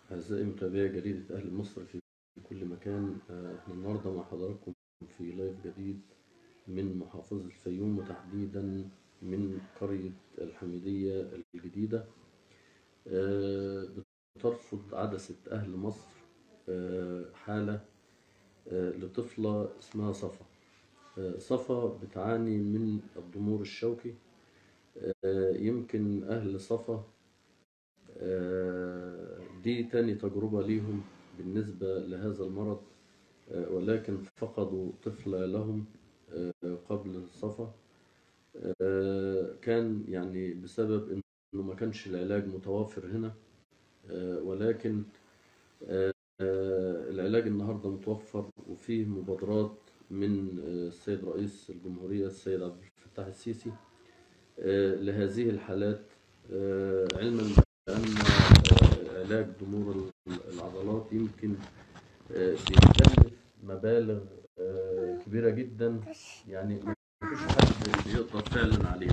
أعزائي متابعي جريدة أهل مصر في كل مكان. احنا النهاردة مع حضراتكم في لايف جديد من محافظة الفيوم، وتحديدا من قرية الحميدية الجديدة. بترفض عدسة أهل مصر حالة لطفلة اسمها صفا. صفا بتعاني من الضمور الشوكي. يمكن أهل صفا دي تاني تجربة ليهم بالنسبة لهذا المرض، ولكن فقدوا طفل لهم قبل صفا. كان يعني بسبب انه ما كانش العلاج متوافر هنا، ولكن العلاج النهارده متوفر، وفيه مبادرات من السيد رئيس الجمهورية السيد عبد الفتاح السيسي لهذه الحالات، علما بأن علاج ضمور العضلات يمكن بيكلف مبالغ كبيرة جدا، يعني مفيش حد يقدر فعلا عليها.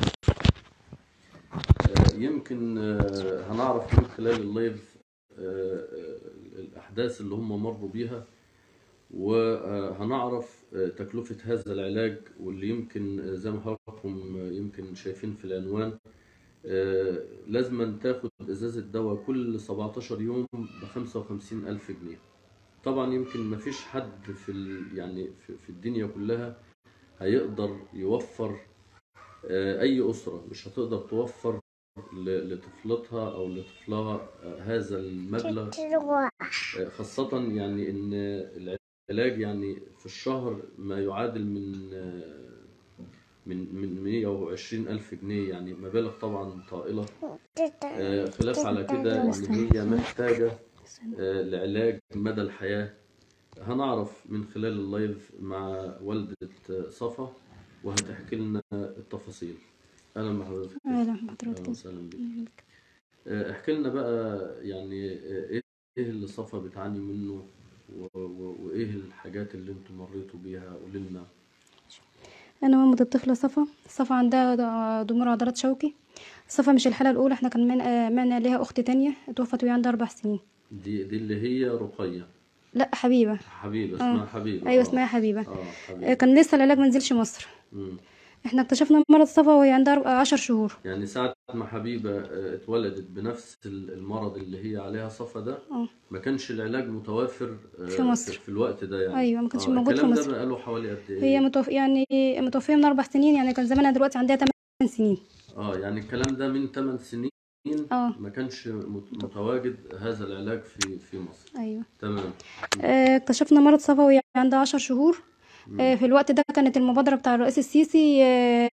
يمكن هنعرف من خلال اللايف الأحداث اللي هم مروا بيها، وهنعرف تكلفة هذا العلاج، واللي يمكن زي ما حضراتكم يمكن شايفين في العنوان، لازم تاخد ازازة دواء كل 17 يوم ب55,000 جنيه. طبعا يمكن ما فيش حد يعني في الدنيا كلها هيقدر يوفر، اي اسرة مش هتقدر توفر لطفلتها او لطفلها هذا المبلغ، خاصة يعني ان العلاج يعني في الشهر ما يعادل من 120,000 جنيه، يعني مبالغ طبعا طائلة. خلاف على كده ان هي محتاجة لعلاج مدى الحياة. هنعرف من خلال اللايف مع والدة صفا، وهتحكي لنا التفاصيل. اهلا بحضرتك. اهلا بحضرتك. اهلا وسهلا بك. احكي لنا بقى يعني ايه اللي صفا بتعاني منه، وايه الحاجات اللي انتم مريتوا بيها، قولي لنا. انا مامة الطفله صفا عندها ضمور عضلات شوكي. صفا مش الحاله الاولى، احنا كان معنا ليها اخت تانية اتوفت وهي عندها 4 سنين. دي اللي هي رقية؟ لا، حبيبه. اسمها حبيبه. ايوه اسمها حبيبه. حبيبه. كان لسه العلاج منزلش مصر. احنا اكتشفنا مرض صفا وهي عندها 10 شهور. يعني ساعة ما حبيبة اتولدت بنفس المرض اللي هي عليها صفا ده، ما كانش العلاج متوافر في مصر في الوقت ده يعني. ايوه، ما كانش موجود في الكلام مصر. ده بقاله حوالي قد ايه؟ هي متوفيه من 4 سنين، يعني كان زمانها دلوقتي عندها 8 سنين. يعني الكلام ده من 8 سنين. ما كانش متواجد هذا العلاج في مصر. ايوه تمام. اكتشفنا مرض صفا وهي عندها 10 شهور. في الوقت ده كانت المبادرة بتاع الرئيس السيسي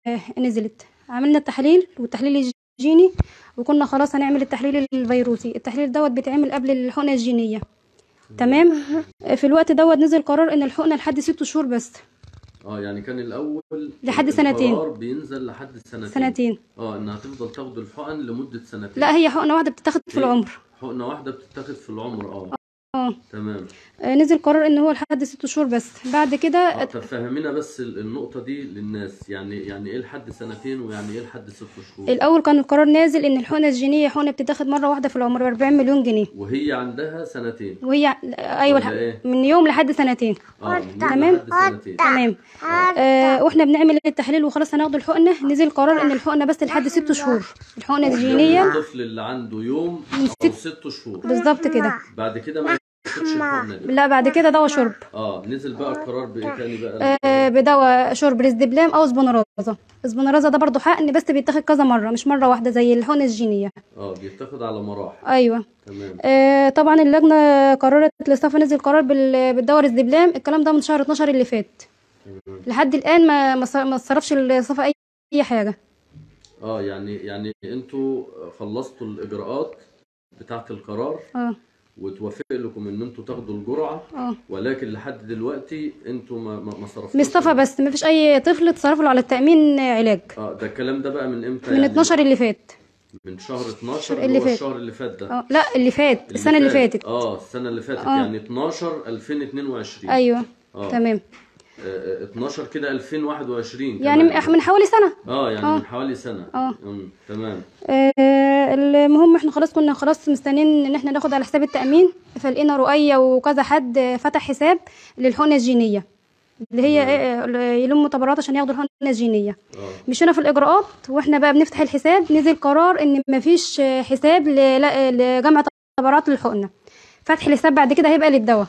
نزلت. عملنا التحليل والتحليل الجيني، وكنا خلاص هنعمل التحليل الفيروسي. التحليل دوت بيتعمل قبل الحقنة الجينية. تمام. في الوقت دوت نزل قرار ان الحقنة لحد 6 شهور بس. يعني كان الاول لحد سنتين. القرار بينزل لحد سنتين. انها تفضل تاخد الحقن لمدة سنتين. لا، هي حقنة واحدة بتتاخد في العمر. حقنة واحدة بتتاخد في العمر. تمام. نزل قرار ان هو لحد 6 شهور بس. بعد كده طب فهمينا بس النقطة دي للناس، يعني ايه لحد سنتين، ويعني ايه لحد 6 شهور؟ الاول كان القرار نازل ان الحقنة الجينية حقنة بتتاخد مرة واحدة في العمر ب40 مليون جنيه، وهي عندها سنتين. وهي ايوه إيه؟ من يوم لحد سنتين. تمام. تمام. واحنا بنعمل التحليل وخلاص هناخد الحقنة، نزل قرار ان الحقنة بس لحد 6 شهور. الحقنة الجينية الطفل اللي عنده يوم او 6 شهور بالظبط كده. بعد كده ما لا، بعد كده دواء شرب. نزل بقى القرار بايه تاني بقى؟ بدواء شرب ريزدبلام او سبونرازا. السبونرازا ده برضو حقن بس بيتاخد كذا مره، مش مره واحده زي الحقنه الجينيه. بيتاخد على مراحل. ايوه. تمام. طبعا اللجنه قررت لصفا، نزل قرار بالدواء ريزدبلام. الكلام ده من شهر 12 اللي فات. لحد الان ما صرفش لصفا اي حاجه. يعني انتوا خلصتوا الاجراءات بتاعه القرار، وتوافق لكم ان انتوا تاخدوا الجرعه، ولكن لحد دلوقتي انتوا ما صرفتوش. مصطفى بس ما فيش اي طفل اتصرف له على التامين علاج. ده الكلام ده بقى من امتى؟ من يعني 12 اللي فات. من شهر 12 اللي هو الشهر اللي فات ده. لا، اللي فات السنه اللي فاتت. السنه اللي فاتت يعني 12 2022. ايوه. تمام. 12 كده 2021 يعني كمان. من حوالي سنة. يعني من حوالي سنة. تمام. المهم احنا كنا خلاص مستنيين ان احنا ناخد على حساب التأمين، فلقينا رؤية وكذا حد فتح حساب للحقنة الجينية اللي هي يلموا تبرعات عشان ياخدوا الحقنة الجينية. مشينا في الإجراءات واحنا بقى بنفتح الحساب، نزل قرار ان مفيش حساب لجمع تبرعات للحقنة. فتح الحساب بعد كده هيبقى للدواء.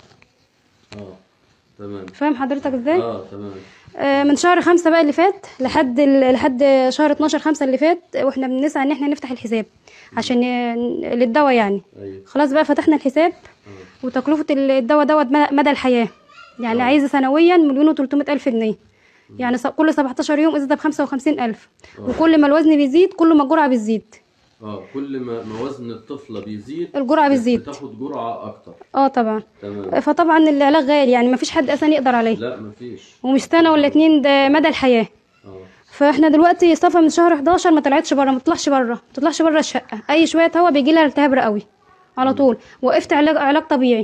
تمام. فاهم حضرتك ازاي؟ تمام. من شهر 5 بقى اللي فات لحد شهر 12/5 اللي فات، واحنا بنسعى ان احنا نفتح الحساب عشان للدواء يعني. أيوة. خلاص بقى فتحنا الحساب. وتكلفة الدواء دوت مدى الحياة يعني. عايزة سنويا 1,300,000 جنيه يعني. كل 17 يوم ازازة ب55,000. وكل ما الوزن بيزيد كل ما الجرعة بتزيد. كل ما وزن الطفلة بيزيد الجرعة بتزيد، بتاخد جرعة أكتر. طبعا. تمام. فطبعا العلاج غالي يعني، مفيش حد أصلا يقدر عليه. لا مفيش. ومش سنة ولا 2، ده مدى الحياة. فاحنا دلوقتي صفا من شهر 11 ما طلعتش بره، ما تطلعش بره الشقة. أي شوية هوا بيجي لها التهاب رئوي على طول. وقفت علاج طبيعي.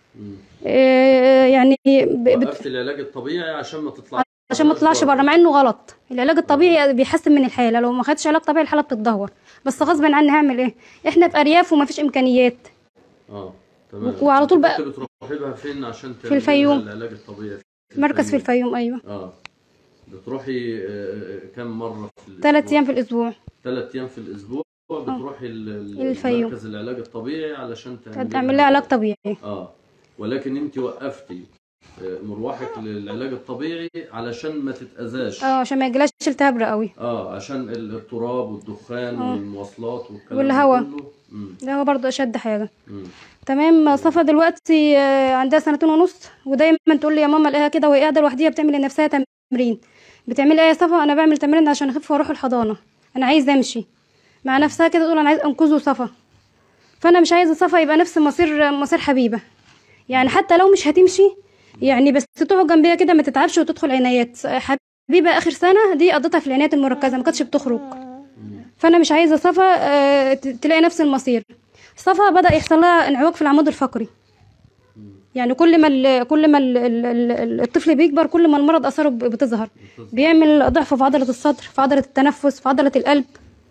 يعني وقفت العلاج الطبيعي عشان ما تطلعش بره، مع انه غلط. العلاج الطبيعي بيحسن من الحاله، لو ما خدتش علاج طبيعي الحاله بتتدهور. بس غصب عني هعمل ايه؟ احنا في ارياف وما فيش امكانيات. تمام. وعلى طول بقى كنت بتروحي بها فين عشان في الفيوم. العلاج الطبيعي مركز في الفيوم. ايوه. بتروحي كم مره في الاسبوع؟ 3 ايام في الاسبوع. 3 ايام في الاسبوع بتروحي الفيوم مركز العلاج الطبيعي علشان تعمل لها علاج طبيعي. ولكن انت وقفتي مروحك للعلاج الطبيعي علشان ما تتأذاش. عشان ما يجيلهاش التهاب رئوي. عشان التراب والدخان والمواصلات والكلام والهواء. ده كله. الهواء برضه اشد حاجه. تمام. صفا دلوقتي عندها 2.5 سنين، ودايما تقول لي يا ماما الاقيها كده وهي قاعده لوحديها بتعمل لنفسها تمرين. بتعملي ايه يا صفا؟ انا بعمل تمرين عشان اخف واروح الحضانه، انا عايزه امشي. مع نفسها كده تقول انا عايز انقذه صفا. فانا مش عايزه صفا يبقى نفس مصير حبيبه يعني. حتى لو مش هتمشي يعني، بس تقعد جنبيها كده ما تتعبش وتدخل عنايات. حبيبه اخر سنه دي قضيتها في العنايات المركزه، ما كانتش بتخرج. فانا مش عايزه صفا تلاقي نفس المصير. صفا بدا يحصل لها انعواج في العمود الفقري يعني. كل ما الطفل بيكبر كل ما المرض اثاره بتظهر. بيعمل ضعف في عضله الصدر، في عضله التنفس، في عضله القلب.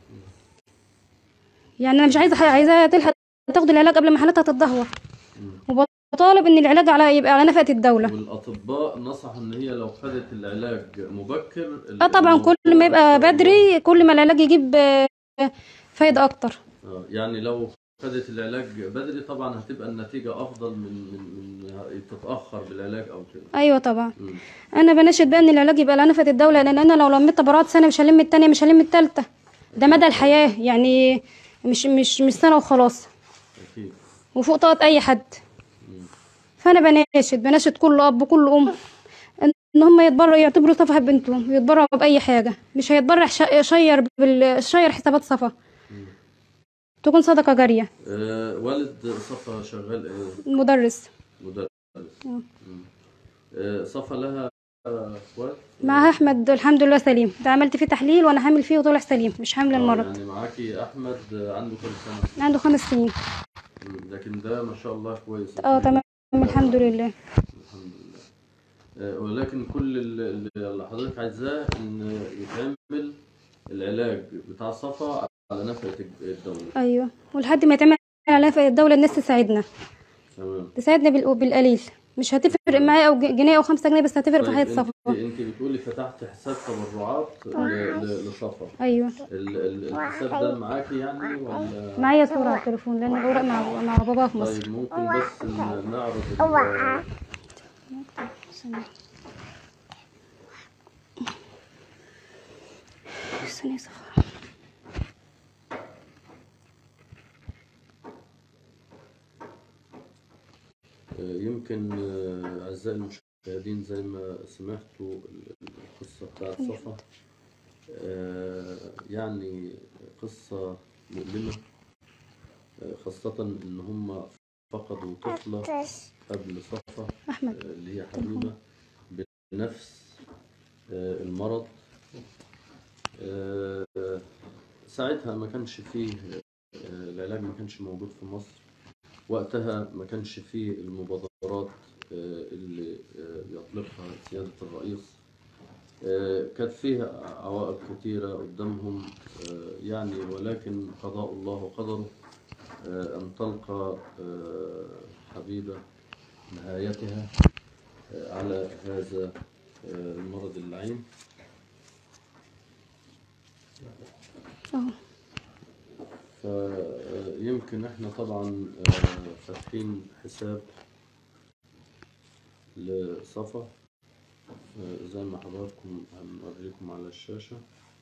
يعني انا مش عايزاها تلحق تاخد العلاج قبل ما حالتها تتدهور. وبطالب ان العلاج يبقى على نفقه الدوله. والاطباء نصحوا ان هي لو خدت العلاج مبكر طبعا كل ما يبقى بدري كل ما العلاج يجيب فايده اكتر. يعني لو خدت العلاج بدري طبعا هتبقى النتيجه افضل من تتاخر بالعلاج او كده. ايوه طبعا. انا بناشد بقى ان العلاج يبقى على نفقه الدوله، لان انا لو لميت تبرعات سنه مش هلم الثانيه، مش هلم الثالثه. ده مدى الحياه يعني، مش سنه وخلاص. اكيد. وفوق طاقه اي حد. فانا بناشد كل اب وكل ام ان هم يعتبروا صفا بنتهم، يتبرعوا باي حاجه. مش هيتبرع شير حسابات صفا، تكون صدقه جاريه. والد صفا شغال ايه؟ مدرس. صفا لها اخوات؟ معها احمد الحمد لله سليم. ده عملت فيه تحليل وانا حامل فيه وطلع سليم، مش حامل المرض. يعني معاكي احمد عنده كام سنه؟ عنده 5 سنين. لكن ده ما شاء الله كويس. تمام الحمد لله. الحمد لله. ولكن كل اللي حضرتك عايزاه ان يتعمل العلاج بتاع صفا على نفقه الدوله. ايوه. ولحد ما يتعمل على نفقه الدوله الناس تساعدنا. تمام. تساعدنا بالقليل. مش هتفرق معايا او جنيه او 5 جنيه، بس هتفرق في حياه صفا. انت بتقولي فتحت حساب تبرعات لصفا. ايوه. الحساب ده معاكي يعني ولا؟ معايا صوره على التليفون لان الاوراق مع باباها في مصر. طيب ممكن بس نعرض ثانية صفا. يمكن أعزائي المشاهدين زي ما سمعتوا القصة بتاعت صفا، يعني قصة مؤلمة، خاصة إن هم فقدوا طفلة قبل صفا اللي هي حبيبة بنفس المرض. ساعتها ما كانش فيه العلاج، ما كانش موجود في مصر وقتها، ما كانش فيه المبادرات اللي يطلقها سيادة الرئيس كانت فيها عوائق كثيرة قدامهم يعني، ولكن قضاء الله وقدره أن تلقى حبيبة نهايتها على هذا المرض اللعين. فيمكن احنا طبعا فاتحين حساب لصفا زي ما حضراتكم هنوريكم على الشاشة.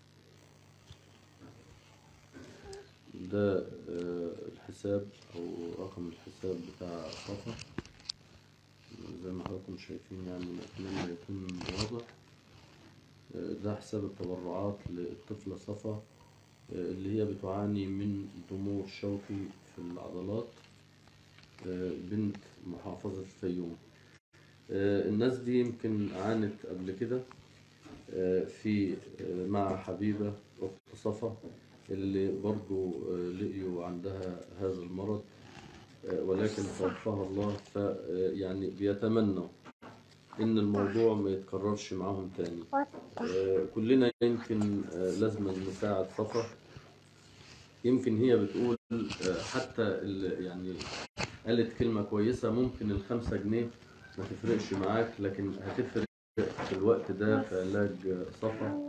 ده الحساب أو رقم الحساب بتاع صفا زي ما حضراتكم شايفين، يعني نتمنى يكون واضح. ده حساب التبرعات للطفلة صفا اللي هي بتعاني من ضمور شوكي في العضلات، بنت محافظة الفيوم. الناس دي يمكن عانت قبل كده في مع حبيبة أخت صفا اللي برضو لقيوا عندها هذا المرض، ولكن توفاها الله. فيعني بيتمنوا إن الموضوع ما يتكررش معاهم تاني. كلنا يمكن لازم نساعد صفا. يمكن هي بتقول حتى يعني قالت كلمة كويسة، ممكن ال5 جنيه ما تفرقش معاك، لكن هتفرق في الوقت ده في علاج صفا.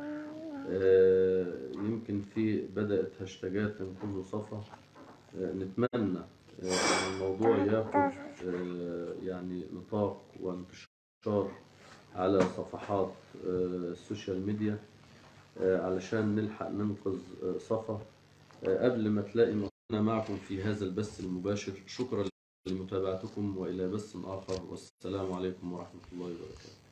يمكن بدأت هاشتاجات انقذوا صفا. نتمنى ان الموضوع ياخد يعني نطاق وانتشار على صفحات السوشيال ميديا علشان نلحق ننقذ صفا قبل ما تلاقي. أنا معكم في هذا البث المباشر. شكرا لمتابعتكم وإلى بث آخر، والسلام عليكم ورحمة الله وبركاته.